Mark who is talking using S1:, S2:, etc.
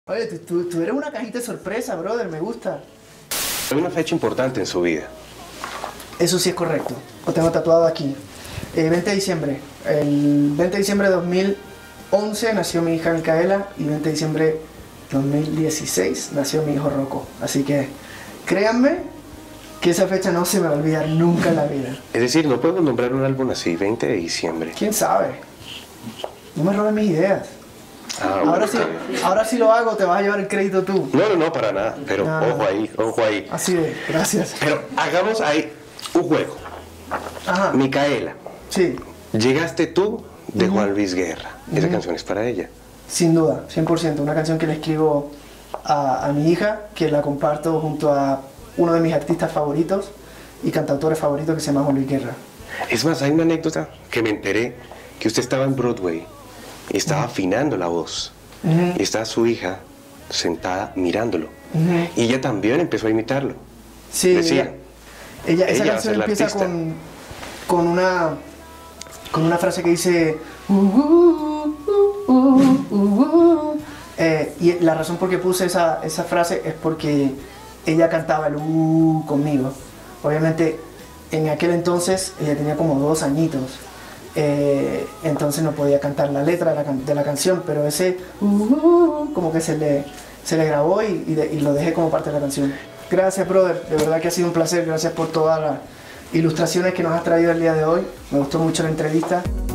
S1: Oye, tú eres una cajita de sorpresa, brother, me gusta.
S2: Hay una fecha importante en su vida.
S1: Eso sí es correcto, lo tengo tatuado aquí. 20 de diciembre. El 20 de diciembre de 2011 nació mi hija Micaela y 20 de diciembre de 2016 nació mi hijo Rocco. Así que créanme que esa fecha no se me va a olvidar nunca en la vida.
S2: Es decir, no podemos nombrar un álbum así, 20 de diciembre.
S1: ¿Quién sabe? No me robes mis ideas.
S2: Ah, bueno,
S1: Ahora sí lo hago, te vas a llevar el crédito tú.
S2: No, para nada. Pero ojo ahí, ojo ahí.
S1: Así es, gracias.
S2: Pero hagamos ahí un juego.
S1: Ajá.
S2: Micaela,
S1: Sí,
S2: llegaste tú de Juan Luis Guerra. Esa canción es para ella.
S1: sin duda, 100%. Una canción que le escribo a mi hija, que la comparto junto a uno de mis artistas favoritos y cantautores favoritos que se llama Juan Luis Guerra.
S2: Es más, hay una anécdota que me enteré que usted estaba en Broadway y estaba afinando la voz. Y estaba su hija sentada mirándolo. Y ella también empezó a imitarlo.
S1: Sí,
S2: Decía,
S1: esa
S2: va a
S1: canción
S2: ser la
S1: empieza
S2: artista.
S1: con una frase que dice y la razón por qué puse esa frase es porque ella cantaba el conmigo. Obviamente en aquel entonces ella tenía como 2 añitos, entonces no podía cantar la letra de la canción, pero ese como que se le grabó y lo dejé como parte de la canción. Gracias, brother, de verdad que ha sido un placer, gracias por todas las ilustraciones que nos has traído el día de hoy, me gustó mucho la entrevista.